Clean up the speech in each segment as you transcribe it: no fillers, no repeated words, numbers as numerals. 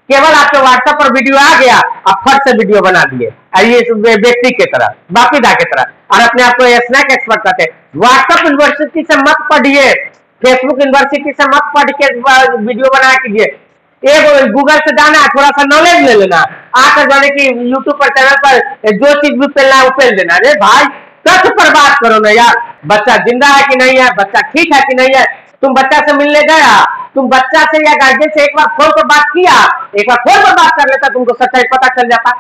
केवल आपके व्हाट्सएप पर वीडियो आ गया, आप फट से वीडियो बना दिए ये व्यक्ति की तरह, बापीदा की तरह, और अपने आप को स्नैक एक्सपर्ट कहते हैं। व्हाट्सएप यूनिवर्सिटी से मत पढ़िए, फेसबुक यूनिवर्सिटी से मत पढ़ के वीडियो बनाया कीजिए। एक गूगल से जाना, थोड़ा सा नॉलेज ले लेना, आकर जाने की यूट्यूब पर चैनल पर जो चीज भी पेलना है वो पेल देना। अरे भाई तथ्य पर बात करो ना यार, बच्चा जिंदा है कि नहीं है, बच्चा ठीक है कि नहीं है। तुम बच्चा से मिलने गया, तुम बच्चा से या गार्जियन से एक बार फोन पर बात किया, एक बार फोन पर बात कर लेता, तुमको सच्चाई पता चल जाता।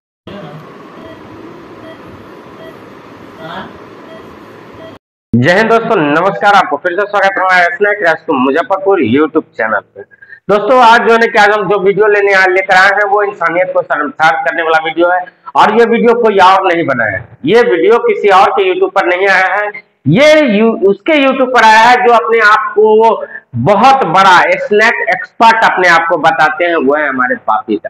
जय हिंद दोस्तों, नमस्कार। आपको फिर से स्वागत है हमारे snack restaurant Muzaffarpur YouTube channel पे। दोस्तों आज जो है कि आज हम जो वीडियो लेकर आए हैं वो इंसानियत को शर्मसार करने वाला वीडियो है, और ये वीडियो कोई और नहीं बनाया है, ये वीडियो किसी और के यूट्यूब पर नहीं आया है, ये उसके यूट्यूब पर आया है जो अपने आप को बहुत बड़ा स्नैक एक्सपर्ट अपने आप को बताते हैं। वो है हमारे बापीदा,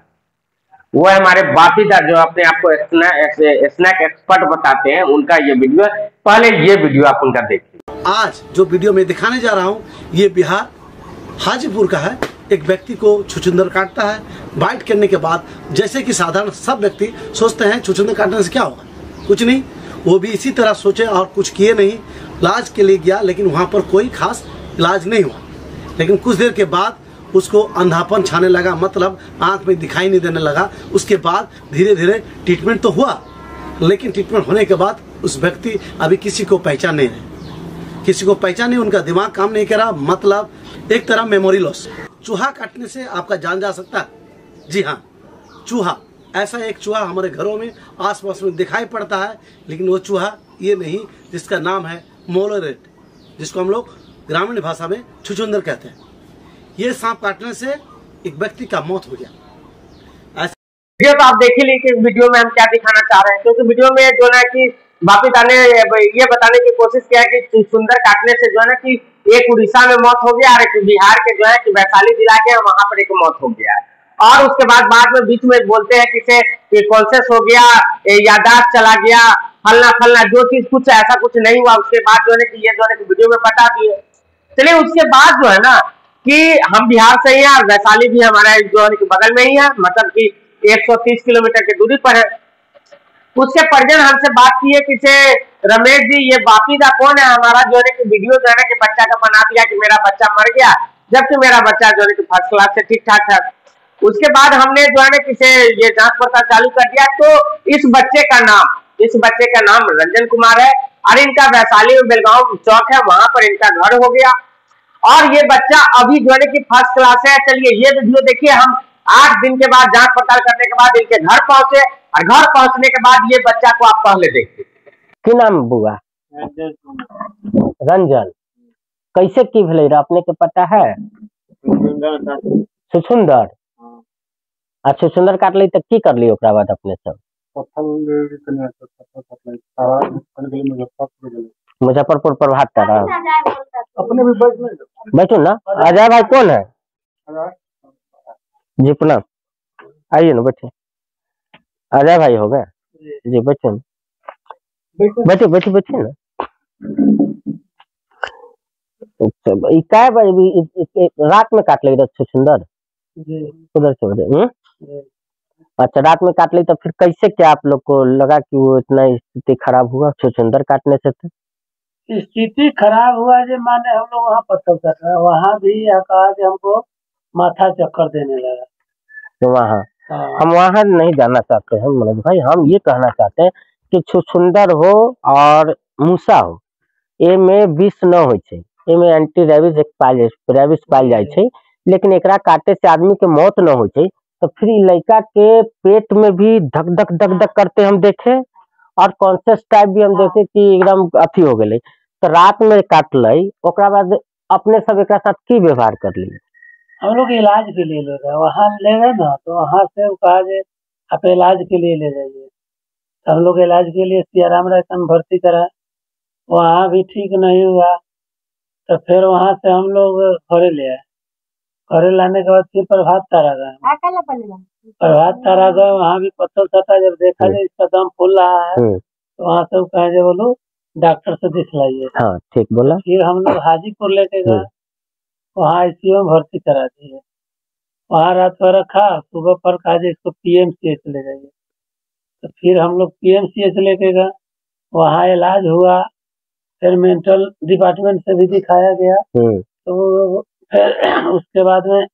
वो है हमारे बापीदा जो अपने आप को स्नैक एक्सपर्ट बताते हैं। उनका ये वीडियो है, पहले ये वीडियो आप उनका देखिए। आज जो वीडियो मैं दिखाने जा रहा हूँ ये बिहार हाजीपुर का है। एक व्यक्ति को छुछुंदर काटता है, बाइट करने के बाद जैसे कि साधारण सब व्यक्ति सोचते हैं छुछुंदर काटने से क्या होगा, कुछ नहीं, वो भी इसी तरह सोचे और कुछ किए नहीं। इलाज के लिए गया लेकिन वहाँ पर कोई खास इलाज नहीं हुआ, लेकिन कुछ देर के बाद उसको अंधापन छाने लगा, मतलब आंख में दिखाई नहीं देने लगा। उसके बाद धीरे धीरे ट्रीटमेंट तो हुआ, लेकिन ट्रीटमेंट होने के बाद उस व्यक्ति अभी किसी को पहचान नहीं रहे, किसी को पहचान नहीं, उनका दिमाग काम नहीं कर रहा, मतलब एक तरह मेमोरी लॉस। चूहा काटने से आपका जान जा सकता है। जी हाँ, चूहा, ऐसा एक चूहा हमारे घरों में आसपास में दिखाई पड़ता है, लेकिन वो चूहा ये नहीं जिसका नाम है मोलोरेट, जिसको हम लोग ग्रामीण भाषा में छुछुंदर कहते हैं। ये सांप काटने से एक व्यक्ति का मौत हो गया। वीडियो तो आप देख ही ली कि वीडियो में हम क्या दिखाना चाह रहे हैं, क्योंकि वीडियो में जो है कि बापीदा ने ये बताने की कोशिश किया कि छुछुंदर काटने से जो है ना कि एक उड़ीसा में मौत हो गया और एक बिहार के जो है कि वैशाली जिला के वहां पर एक मौत हो गया है। और उसके बाद में बीच में बोलते हैं किसे कॉन्शियस हो गया, यादाश्त चला गया, फलना फलना, जो चीज कुछ ऐसा कुछ नहीं हुआ। उसके बाद जो है कि ये जो है वीडियो में बता दिए। चलिए उसके बाद जो है ना कि हम बिहार से ही है और वैशाली भी हमारा जो है कि बगल में ही है, मतलब कि 130 किलोमीटर की दूरी पर है। उसके परिजन हमसे बात किए कि रमेश जी ये बापीदा कौन है, हमारा जो है कि वीडियो जो है ना कि बच्चा का बना दिया कि मेरा बच्चा मर गया, जबकि मेरा बच्चा जो है कि फर्स्ट क्लास से ठीक ठाक है। उसके बाद हमने जो है ना किसे ये जांच पड़ताल चालू कर दिया, तो इस बच्चे का नाम रंजन कुमार है, और इनका वैशाली में बेलगांव चौक है, वहां पर इनका घर हो गया, और ये बच्चा अभी जो है कि फर्स्ट क्लास है। चलिए ये वीडियो देखिए। हम 8 दिन के बाद जांच पड़ताल करने के बाद इनके घर पहुंचे, और घर पहुंचने के बाद ये बच्चा को आप पहले देखिए। क्या नाम बुआ? रंजन। कैसे की भले अपने के पता है? छुछुंदर। अच्छा छुछुंदर काट ली तो की कर ली ओकरा बाद अपने सब? मुजफ्फरपुर प्रभात तारा अपने भी बैठो ना। अजय भाई कौन है? जी प्रणाम, आइए ना बैठे। अजय भाई हो गए जी, बैठे ना, बैठे ना। क्या रात में काट ली छुछुंदर? उधर से वजह। अच्छा रात में काट ली तो फिर कैसे क्या आप लोग को लगा कि वो इतना स्थिति खराब हुआ छुछुंदर काटने से? तो स्थिति खराब हुआ जो माने हम लोग वहाँ पत्थर कर रहे हैं, वहाँ भी कहा कि हमको माथा चक्कर देने लगा। तो वहाँ हम वहाँ नहीं जाना चाहते हैं मनोज भाई, हम ये कहना चाहते हैं कि छुछुंदर हो और मूसा हो, ए में विष न हो, ए में एंटी रेबीज पायल जाए छे, लेकिन एकरा काटे से आदमी के मौत न हो, तो फिर लड़का के पेट में भी धक धक धक धक करते हम देखे, और कॉन्शियस टाइप भी हम देखे कि एकदम अथी हो गए। तो रात में काट ली, ओकरा बाद अपने सब एक साथ की व्यवहार कर ली? हम लोग इलाज के लिए ले गए, वहाँ ले गए ना, तो वहाँ से कहा जे आप इलाज के लिए ले जाइए। तो हम लोग इलाज के लिए सियाराम रायसन भर्ती करा, वहाँ भी ठीक नहीं हुआ, तो फिर वहाँ से हम लोग घरे ले आए। घरे लाने के बाद फिर प्रभात तारा गए, वहाँ भी पत्थर सटा, जब देखा जाए इसका दम फूल रहा है तो वहाँ से कहे बोलो डॉक्टर से दिखलाइए। हाँ ठीक बोला। फिर हम लोग हाजीपुर लेके गए, वहाँ आईसीयू में भर्ती करा दिए। वहाँ रात भर रखा, सुबह पर कहा जे इसको PMCH ले जाइए। तो फिर हम लोग PMCH लेके गए, वहाँ इलाज हुआ, फिर मेंटल डिपार्टमेंट से भी दिखाया गया। तो फिर उसके बाद में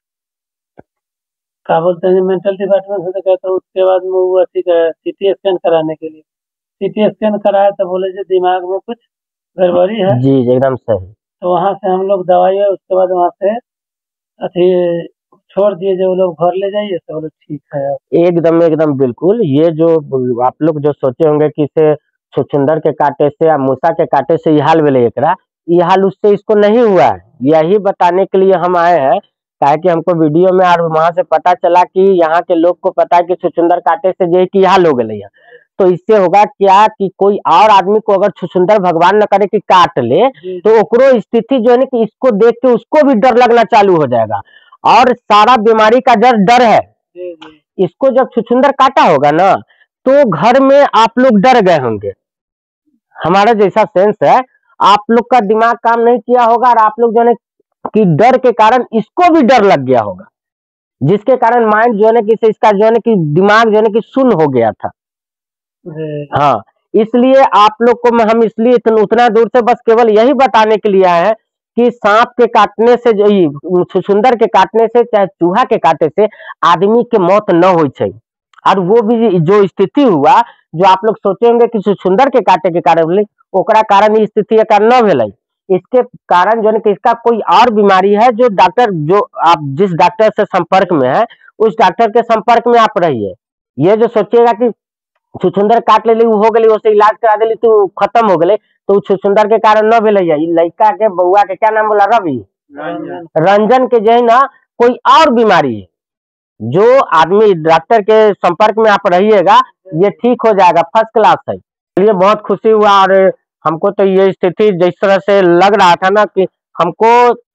क्या बोलते हैं, मेंटल डिपार्टमेंट से दिखाया, तो उसके बाद में वो अथी CT स्कैन कराने के लिए CT स्कैन कराया, तो बोले जो दिमाग में कुछ गड़बड़ी है। जी एकदम सही। तो वहाँ से हम लोग दवाई है, उसके बाद वहाँ से अथी छोड़ दिए, जो लोग घर ले जाइए, तो बोले ठीक है। एकदम एकदम बिल्कुल। ये जो आप लोग जो सोचे होंगे कि इसे छुछुंदर के काटे से या मूसा के काटे से ये हाल भेले एकरा, ये हाल उससे इसको नहीं हुआ है। यही बताने के लिए हम आए हैं, काहे कि हमको वीडियो में और वहां से पता चला कि यहाँ के लोग को पता है कि छुछुंदर काटे से जो है कि हाल हो गए। तो इससे होगा क्या कि कोई और आदमी को अगर छुछुंदर भगवान न करे कि काट ले, तो ओकरो स्थिति जो है ना कि इसको देख के उसको भी डर लगना चालू हो जाएगा। और सारा बीमारी का डर है। इसको जब छुछुंदर काटा होगा ना, तो घर में आप लोग डर गए होंगे। हमारा जैसा सेंस है, आप लोग का दिमाग काम नहीं किया होगा और आप लोग जो है कि डर के कारण इसको भी डर लग गया होगा, जिसके कारण माइंड जो है ना कि इसका जो है ना कि दिमाग जो है ना कि शून्य हो गया था। हाँ, इसलिए आप लोग को हम इसलिए उतना दूर से बस केवल यही बताने के लिए आए हैं कि सांप के काटने से, जो छुछुंदर के काटने से, चाहे चूहा के काटे से आदमी के मौत न हो चाहिए। और वो भी जो स्थिति हुआ, जो आप लोग सोचेंगे कि छुछुंदर के काटे के कारण ओकरा कारण ई स्थिति न भेलै, इसके कारण जो है कि इसका कोई और बीमारी है, जो डॉक्टर, जो आप जिस डॉक्टर से संपर्क में है उस डॉक्टर के संपर्क में आप रहिए। ये जो सोचिएगा कि छुछुंदर काट ले हो गई, उसे इलाज करा दिली तो खत्म हो गए, तो छुछुंदर के कारण न भेलै। लड़का के बउआ के क्या नाम बोला, रवि रंजन के जो है ना कोई और बीमारी है। जो आदमी डॉक्टर के संपर्क में आप रहिएगा, ये ठीक हो जाएगा, फर्स्ट क्लास है। चलिए बहुत खुशी हुआ। और हमको तो ये स्थिति जिस तरह से लग रहा था ना कि हमको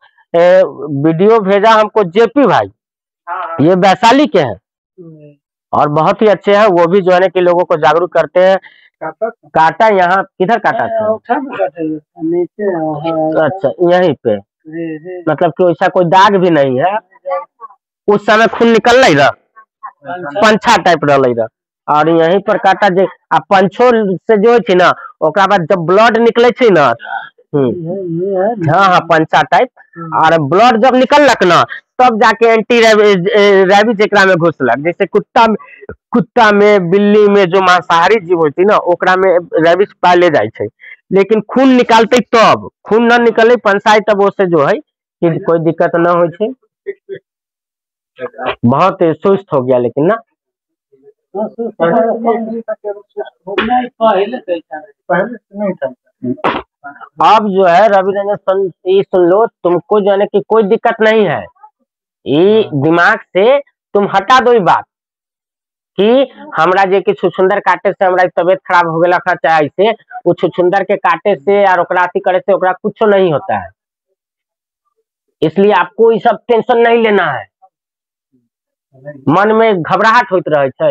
वीडियो भेजा हमको जेपी भाई, ये वैशाली के हैं और बहुत ही अच्छे हैं। वो भी जो है कि लोगों को जागरूक करते हैं। काटा यहाँ किधर काटा था? नीचे। अच्छा, यहीं पे। मतलब कि वैसा कोई दाग भी नहीं है। उस समय खून निकल रहा, पंछा टाइप रहा, और यहीं पर काटा। जे आ पंछो से जो थी ना, ओकरा बाद जब ब्लड निकले थी ना, हाँ पंचा टाइप, और ब्लड जब निकलक ना, तब जाके एंटी रेबीज एकरा में घुसलक। जैसे कुत्ता में, बिल्ली में जो मांसाहारी जीव होती ना, ओकरा में रेबीज पाले जाए छे। लेकिन खून निकालते तब, खून न निकले पंचाई, तब उससे जो है कि कोई दिक्कत न हो छे। बहुत सुस्त हो गया लेकिन ना, अब जो है रवि रंजन ये सुन लो, तुमको जो है कि कोई दिक्कत नहीं है। ये दिमाग से तुम हटा दो ये बात कि हमरा जे कि छुछुंदर काटे से हमरा तबियत खराब हो गया, चाहे ऐसे वो छुछुंदर के काटे से और ओकरा अथी करे से ओकरा कुछ नहीं होता है। इसलिए आपको ये सब टेंशन नहीं लेना है। मन में घबराहट होते रहे छे।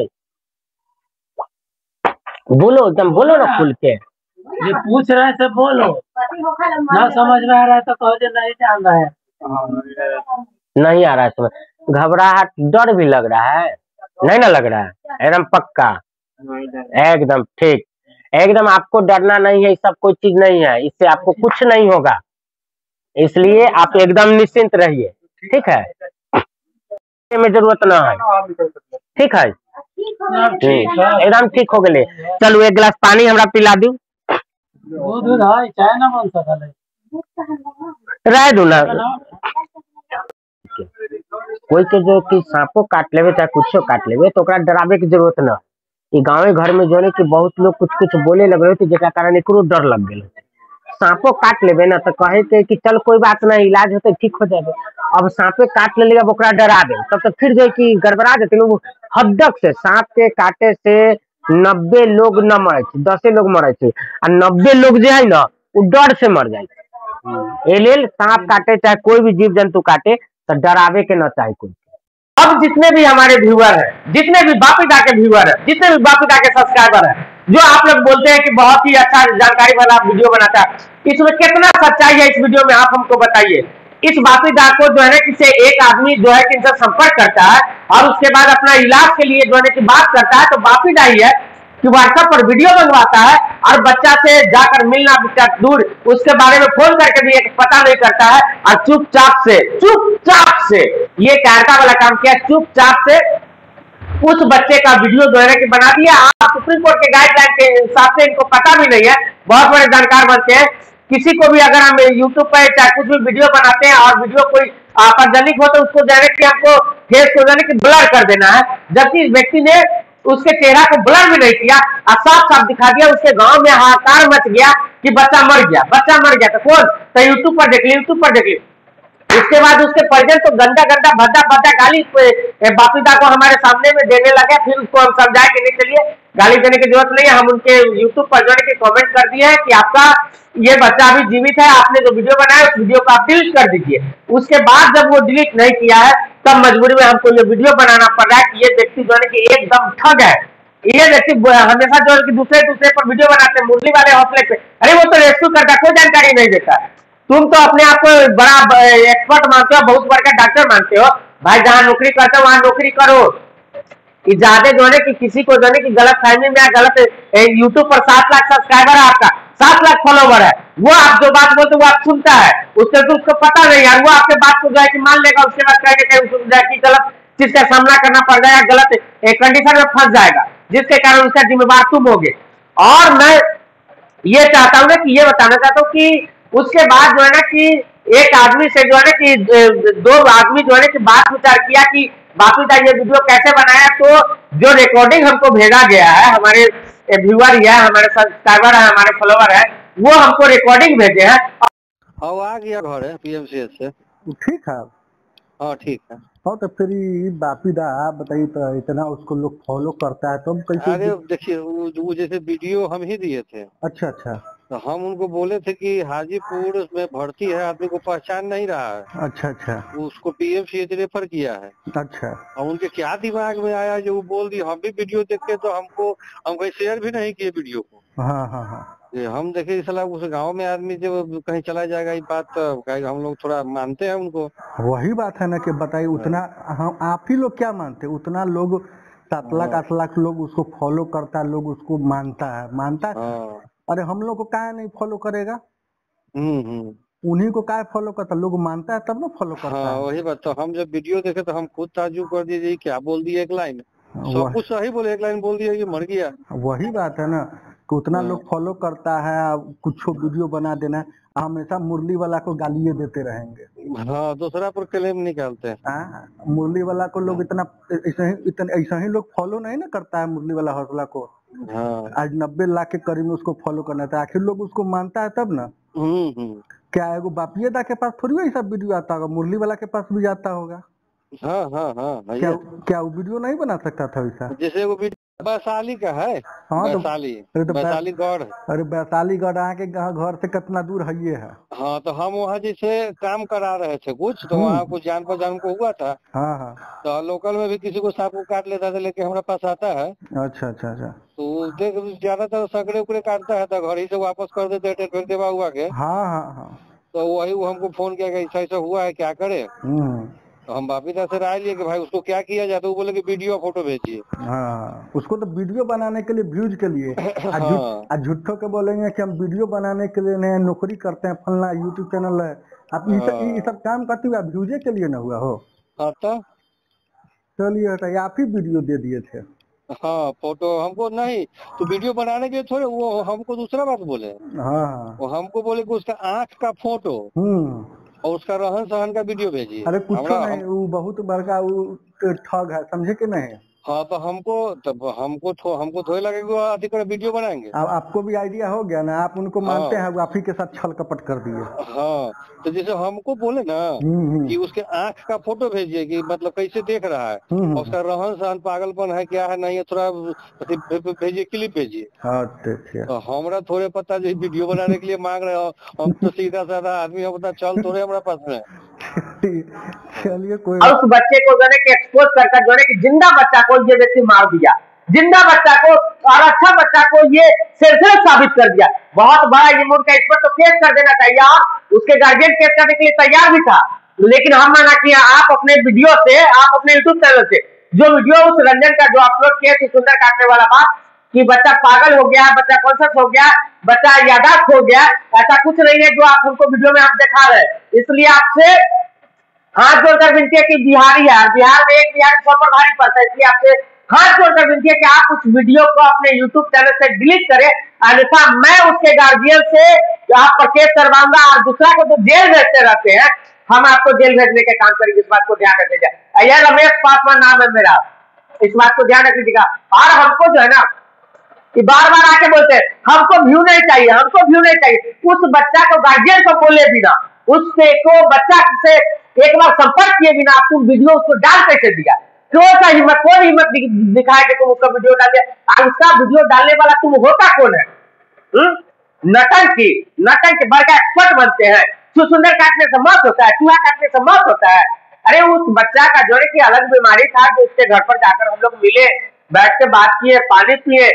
बोलो एकदम, बोलो ना खुल के। ये पूछ रहे थे, बोलो। ना समझ में आ रहा है तो कहो जो नहीं जान रहा है। नहीं आ रहा है समझ, घबराहट, डर भी लग रहा है, नहीं ना लग रहा है? एकदम पक्का, एकदम ठीक, एकदम आपको डरना नहीं है। सब कोई चीज नहीं है, इससे आपको कुछ नहीं होगा। इसलिए आप एकदम निश्चिंत रहिए, ठीक है? में जरूरत ना है, ठीक है? एकदम ठीक हो गए। चलो एक गिलास पानी हमरा पिला दू। दूध है, चाय ना बन सकल है, रह दू ना। कोई के जो कि सांपो काट लेवे चाहे कुछो काट लेवे, तो ओकरा डरावे की जरूरत ना। ये गाँव घर में जो है कि बहुत लोग कुछ कुछ बोले लगे थे, जेकरा कारण एकरो डर लग गए। सांपो काट लेवे ना तो कहे थे कि चल कोई बात नहीं, इलाज होते ठीक हो जाए। अब सांपे काट ले, अब ओकरा डरा दे, तब तो फिर जो कि गड़बड़ा देते लोग। हदक से सांप के काटे से 90 लोग न मरे, 10 लोग मरे थे, और 90 लोग जो है ना वो डर से मर जाए। सांप काटे चाहे कोई भी जीव जंतु काटे तो डरावे के न चाहे कोई। अब जितने भी हमारे व्यूअर है, जितने भी बापिका के व्यूअर है, जितने भी बापिका के सब्सक्राइबर है, जो आप लोग बोलते हैं कि बहुत ही अच्छा जानकारी वाला वीडियो बनाता है, इसमें कितना सच्चाई है इस वीडियो में आप हमको बताइए। इस बापीदा को जो है ना किसी एक आदमी जो है कि इनसे संपर्क करता है और उसके बाद अपना इलाज के लिए जो है कि बात करता है, तो बापीदा ही है कि व्हाट्सएप पर वीडियो बनवाता है और बच्चा से जाकर मिलना दूर, उसके बारे में फोन करके भी एक पता नहीं करता है और चुपचाप से ये कैरका वाला काम किया, चुपचाप से उस बच्चे का वीडियो जो है कि बना दिया। आप सुप्रीम कोर्ट के गाइडलाइन के हिसाब से इनको पता भी नहीं है, बहुत बड़े जानकार बनते हैं। किसी को भी अगर हम यूट्यूब पर चाहे कुछ भी वीडियो बनाते हैं और वीडियो कोई आपत्तिजनक हो तो उसको डायरेक्ट हमको फेस को जाने की ब्लर कर देना है, जबकि इस व्यक्ति ने उसके चेहरा को ब्लर भी नहीं किया और साफ साफ दिखा दिया। उसके गांव में हाहाकार मच गया कि बच्चा मर गया। तो कौन? तो यूट्यूब पर देख ली। उसके बाद उसके परिजन तो गंदा भद्दा गाली बापीदा को हमारे सामने में देने लगे। फिर उसको हम समझाए कि नहीं, चलिए गाली देने की जरूरत नहीं है। हम उनके यूट्यूब पर जाने के कमेंट कर दिए हैं कि आपका ये बच्चा अभी जीवित है, आपने जो वीडियो बनाया उस वीडियो को आप डिलीट कर दीजिए। उसके बाद जब वो डिलीट नहीं किया है तब मजबूरी में हमको ये वीडियो बनाना पड़ रहा है कि ये व्यक्ति जो है कि एकदम ठग है। ये व्यक्ति हमेशा जो है कि दूसरे पर वीडियो बनाते हैं मुरली वाले हौसले पे। अरे वो तो रेस्क्यू करता, कोई जानकारी नहीं देता। तुम तो अपने आप को बड़ा एक्सपर्ट मानते हो, बहुत बड़ा डॉक्टर मानते हो। भाई जहां नौकरी करते हो वहां नौकरी करो। कि ज्यादा जो है कि किसी को जो है कि गलत फहमी में गलत यूट्यूब पर 7 लाख सब्सक्राइबर है, आपका 7 लाख फॉलोवर है, वो आप जो बात बोलते वो आप सुनता है, उससे तो उसको पता नहीं है, वो आपके बात को जो है कि मान लेगा। उसके बाद कहेंगे उसको गलत चीज का सामना करना पड़ जाएगा, गलत कंडीशन में फंस जाएगा, जिसके कारण उसका जिम्मेवार तुम होगे। और मैं ये चाहता हूँ ना कि ये बताना चाहता हूँ कि उसके बाद जो है ना कि एक आदमी से जो है ना कि 2 आदमी जो है ना कि बात विचार किया कि बापीदा ये वीडियो कैसे बनाया। तो जो रिकॉर्डिंग हमको भेजा गया है, हमारे व्यूअर है, हमारे सब्सक्राइबर है, हमारे फॉलोवर है, वो हमको रिकॉर्डिंग भेजे हैं। अब आ गया घर है पीएमसीएच से। ठीक है। हाँ ठीक है। हाँ तो फिर बापीदा आप बताइए, तो इतना उसको लोग फॉलो करता है तो हम कैसे? अरे देखिए वो जैसे वीडियो हम ही दिए थे। अच्छा। तो हम उनको बोले थे कि हाजीपुर में भर्ती है, आदमी को पहचान नहीं रहा है। अच्छा। उसको पीएमसीएच रेफर किया है। अच्छा। और उनके क्या दिमाग में आया जो वो बोल दी। हम भी वीडियो देखे तो हम कहीं शेयर भी नहीं किए वीडियो को। हाँ। हम देखे सलाह उस गांव में आदमी जब कहीं चला जाएगा ये बात, तो हम लोग थोड़ा मानते हैं उनको। वही बात है ना कि बताइए उतना हम आप ही लोग क्या मानते हैं, उतना लोग 7 लाख 8 लाख लोग उसको फॉलो करता है, लोग उसको मानता है। अरे हम लोग को क्या नहीं फॉलो करेगा? उन्हीं को क्या फॉलो करता, लोग मानता है तब ना फॉलो करता है। वही बात। तो हम जब वीडियो देखे तो हम खुद ताज्जुब कर दिए, क्या बोल दिए, एक लाइन सब कुछ सही बोले, एक लाइन बोल दिया ये मर गया। वही बात है ना कि उतना लोग फॉलो करता है, कुछ वीडियो बना देना, हमेशा मुरली वाला को गालिए देते रहेंगे। हाँ, दूसरा पर क्लेम निकालते हैं। मुरली वाला को लोग इतना ऐसा ही लोग फॉलो नहीं ना करता है मुरली वाला हौसला को। आज 90 लाख के करीब उसको फॉलो करना था, आखिर लोग उसको मानता है तब ना। क्या एगो बापियेदा के पास थोड़ी ऐसा वीडियो आता होगा, मुरली वाला के पास भी जाता होगा। हाँ। क्या वो वीडियो नहीं बना सकता था वैसा? जैसे वो वैशाली का है। हाँ, वैशाली गढ़। अरे वैशाली गढ़ आके घर से कितना दूर है ये है। हाँ, तो हम वहाँ जैसे काम करा रहे थे कुछ, तो वहाँ कुछ जान पहचान को हुआ था। हाँ। तो लोकल में भी किसी को सांप को काट लेता था, लेके हमारे पास आता है। अच्छा। तो देख ज्यादातर सगड़े उकड़े काटता है तो घर ही से वापस कर देते हैं देवा हुआ के। हाँ। तो वही वो हमको फोन किया कि ऐसा हुआ है, क्या करे। तो हम बापीदा से राय लिए कि भाई उसको क्या किया जाए, तो वो बोले कि वीडियो फोटो भेजिए। हाँ, उसको तो वीडियो बनाने के लिए, व्यूज के लिए। झूठों के बोलेंगे कि हम वीडियो बनाने के लिए नहीं, नौकरी करते हैं, फलना यूट्यूब चैनल है। आप ये सब काम करते हुए व्यूजे के लिए न हुआ हो। चलिए हटाइए, आप ही वीडियो दे दिए थे। हाँ, फोटो हमको नहीं, तो वीडियो बनाने के लिए थोड़े, वो हमको दूसरा बात बोले। हाँ, वो हमको बोले कि उसका आँख का फोटो और उसका रहन सहन का वीडियो भेजिए। अरे कुछ नहीं, वो बहुत बड़का वो ठग है, समझे कि नहीं। हाँ, तो हमको थोड़ा लगे अधिक वीडियो बनाएंगे। आपको भी आइडिया हो गया ना, आप उनको मानते हैं, वो आप ही के साथ छल कपट कर दिए। हाँ, तो जैसे हमको बोले ना कि उसके आँख का फोटो भेजिए कि मतलब कैसे देख रहा है, उसका रहन सहन पागलपन है क्या है नहीं है, थोड़ा भेजिए, क्लिप भेजिए। हाँ, तो हमारा थोड़े पता जो वीडियो बनाने के लिए मांग रहे हो, हम तो सीधा साधा आदमी हो, पता चल थोड़े हमारे पास में। चलिए कोई। और उस बच्चे को जो है कि एक्सपोज करके जो है कि जिंदा बच्चा को ये व्यक्ति मार दिया। जिंदा बच्चा को और अच्छा बच्चा को ये सेंसलेस साबित कर दिया। बहुत बड़ा ये मूड का, इस पर तो केस कर देना चाहिए और उसके गार्जियन केस करने के लिए तैयार भी था, लेकिन हम मना किया। आप अपने वीडियो से, आप अपने यूट्यूब चैनल से जो वीडियो उस रंजन का जो अपलोड किया सुंदर काटने वाला बात कि बच्चा पागल हो गया, बच्चा कॉन्शियस हो गया, बच्चा यादाश्त हो गया, ऐसा कुछ नहीं है जो आप उनको वीडियो में हम दिखा रहे हैं। इसलिए आपसे हाथ जोड़कर विनती है कि बिहारी है, बिहार में एक बिहारी 100 पर भारी पड़ता है, इसलिए आपसे हाथ जोड़कर विनती है कि आप उस वीडियो को अपने यूट्यूब चैनल से डिलीट करें, अन्यथा मैं उसके गार्जियन से आप पर केस करवाऊंगा। और दूसरा को तो जेल भेजते रहते हैं, हम आपको जेल भेजने के काम करेंगे, इस बात को ध्यान रखिएगा। यह रमेश पासवान नाम है मेरा, इस बात को ध्यान रखिएगा। और हमको जो है ना कि बार बार आके बोलते हैं हमको व्यू नहीं चाहिए, हमको व्यू नहीं चाहिए। उस बच्चा को गार्जियन को बोले बिना, उससे को बच्चा से एक बार संपर्क किए बिना आप तुम वीडियो उसको डाल कैसे दिया? क्यों सा हिम्मत, कौन हिम्मत दिखाया कि तुम उसका वीडियो डाल दिया? उसका वीडियो डालने वाला तुम होता कौन है? नटंकी बड़का एक्सपर्ट बनते हैं। सुंदर काटने से मौत होता है, चूहा काटने से मौत होता है। अरे उस बच्चा का जो है कि अलग बीमारी था, जो उसके घर पर जाकर हम लोग मिले, बैठ के बात किए, पानी पिए,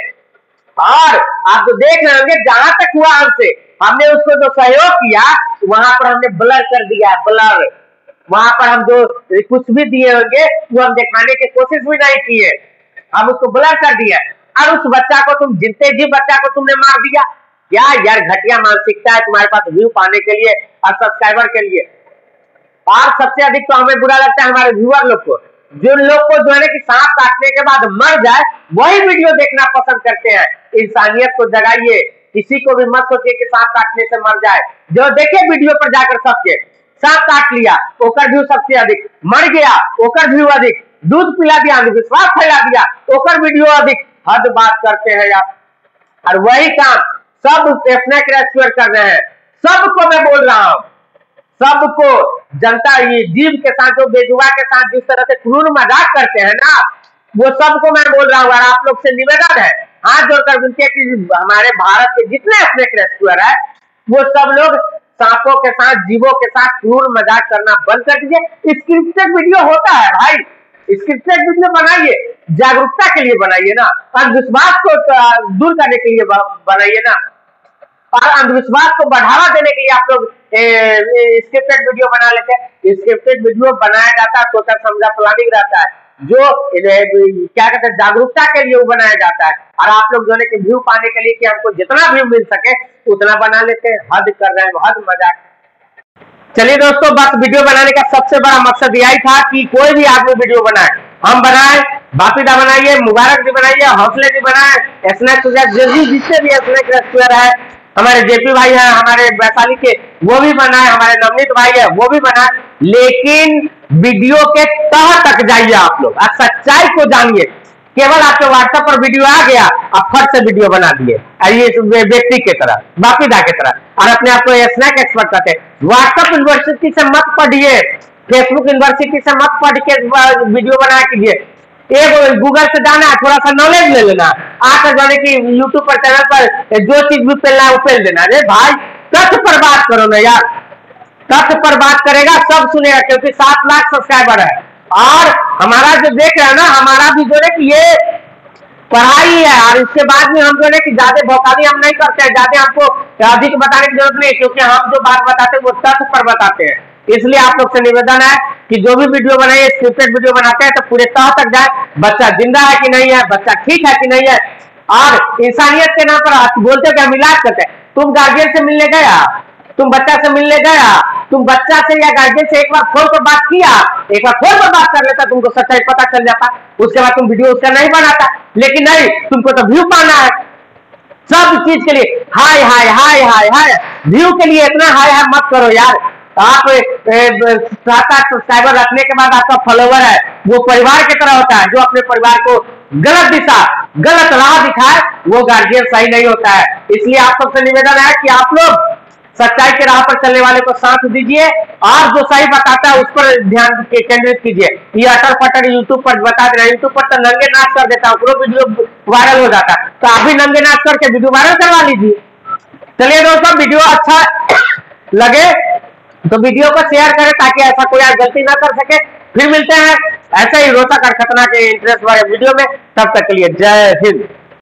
और आप तो देख रहे होंगे जहां तक हुआ हमसे, हमने उसको जो सहयोग किया वहां पर हमने ब्लर कर दिया, ब्लर। वहां पर हम जो कुछ भी दिए होंगे वो हम दिखाने की कोशिश भी नहीं किए, हम उसको ब्लर कर दिया। और उस बच्चा को तुम जितने जी बच्चा को तुमने मार दिया। क्या यार घटिया मानसिकता है तुम्हारे पास व्यू पाने के लिए और सब्सक्राइबर के लिए। और सबसे अधिक तो हमें बुरा लगता है हमारे व्यूअर लोग को, जो लोग को जो है ना कि सांप काटने के बाद मर जाए वही वीडियो देखना पसंद करते हैं। इंसानियत को जगाइए, किसी को भी मत सोचिए कि सांप काटने से मर जाए। जो देखे वीडियो पर जाकर सबके सांप काट लिया ओकर व्यू सबसे अधिक, मर गया ओकर व्यू अधिक, दूध पिला दिया, विश्वास फैला दिया ओकर वीडियो अधिक। हद बात करते हैं यार। और वही काम सब स्नैक रेस्क्यूअर कर रहे हैं। सबको मैं बोल रहा हूं, सबको, जनता ये जीव के साथ जो बेजुआ के साथ जिस तरह से क्रूर मजाक करते हैं ना, वो सबको मैं बोल रहा हूँ। और आप लोग से निवेदन है, हाथ जोड़कर विनती है कि हमारे भारत के जितने स्नैक रेस्क्यूअर है वो सब लोग सांपों के साथ, जीवों के साथ क्रूर मजाक करना बंद कर दीजिए। स्क्रिप्टेड वीडियो होता है भाई, स्क्रिप्टेड वीडियो बनाइए, जागरूकता के लिए बनाइए ना, अंधविश्वास को दूर करने के लिए बनाइए ना। और अंधविश्वास को बढ़ावा देने के लिए आप लोग स्क्रिप्टेड वीडियो बना लेते हैं। स्क्रिप्टेड वीडियो बनाया जाता है, सोचा समझा प्लानिंग रहता है, जो क्या कहते हैं जागरूकता के लिए वो बनाया जाता है। और आप लोग जो है कि व्यू पाने के लिए कि हमको जितना व्यू मिल सके उतना बना लेते हैं। हद कर रहे हैं, हद मजाक। चलिए दोस्तों, बस वीडियो बनाने का सबसे बड़ा मकसद यही था कि कोई भी आदमी वीडियो बनाए, हम बनाए, बापीदा बनाइए, मुबारक भी बनाइए, हौसले भी बनाए, स्नैक जिससे भी स्नैक रेस्क्यूअर है, हमारे जेपी भाई हैं, हमारे वैशाली के, वो भी बनाए, हमारे नवनीत भाई है वो भी बनाए। लेकिन वीडियो के तह तक जाइए आप लोग, सच्चाई को जानिए। केवल आपके व्हाट्सएप पर वीडियो आ गया, आप फट से वीडियो बना दिए ये व्यक्ति की तरह, बापीदा की तरह, और अपने आप को स्नैक एक्सपर्ट कहते हैं। व्हाट्सएप यूनिवर्सिटी से मत पढ़िए, फेसबुक यूनिवर्सिटी से मत पढ़ के वीडियो बना कीजिए। एक गूगल से जाना है, थोड़ा सा नॉलेज ले लेना, आकर जाने की यूट्यूब पर चैनल पर जो चीज भी पेलना है वो पेल देना। अरे भाई तथ्य पर बात करो ना यार, तथ्य पर बात करेगा सब सुनेगा, क्योंकि 7 लाख सब्सक्राइबर है। और हमारा जो देख रहे हैं ना, हमारा भी जो है कि ये पढ़ाई है, और इसके बाद में हम जो है कि ज्यादा भौकाली हम नहीं करते हैं, ज्यादा हमको अधिक बताने की जरूरत नहीं, क्योंकि हम जो बात बताते हैं वो तथ्य पर बताते हैं। इसलिए आप लोग से निवेदन है कि जो भी वीडियो बनाइए, स्क्रिप्टेड वीडियो बनाते हैं तो पूरे तह तक जाए, बच्चा जिंदा है कि नहीं है, बच्चा ठीक है कि नहीं है। और इंसानियत के नाम पर बोलते हैं कि हम इलाज करते हैं। तुम गार्जियन से मिलने गया, तुम बच्चा से मिलने गया, तुम बच्चा से या गार्जियन से एक बार फोन पर बात किया, एक बार फोन पर बात कर लेता, तुमको सच्चाई पता चल जाता, उसके बाद तुम वीडियो उसका नहीं बनाता। लेकिन नहीं, तुमको तो व्यू पाना है, सब चीज के लिए हाय हाय हाय हाय हाय, व्यू के लिए इतना हाय हाय मत करो यार। आप 7-8 सब्सक्राइबर रखने के बाद आपका फॉलोवर है, वो परिवार की तरह होता है। जो अपने परिवार को गलत दिशा, गलत राह दिखाए वो गार्जियन सही नहीं होता है। इसलिए आप सबसे निवेदन है कि आप लोग सच्चाई के राह पर चलने वाले को साथ दीजिए, और जो सही बताता है उस पर ध्यान केंद्रित कीजिए। ये अटर पटर यूट्यूब पर बता दे रहे, यूट्यूब पर तो नंगे नाच कर देता है, वीडियो वायरल हो जाता है, तो आप भी नंगे नाच करके वीडियो वायरल करवा लीजिए। चलिए दोस्तों, वीडियो अच्छा लगे तो वीडियो को शेयर करें ताकि ऐसा कोई गलती ना कर सके। फिर मिलते हैं ऐसे ही रोचक और खतरनाक इंटरेस्ट वाले वीडियो में। तब तक के लिए जय हिंद।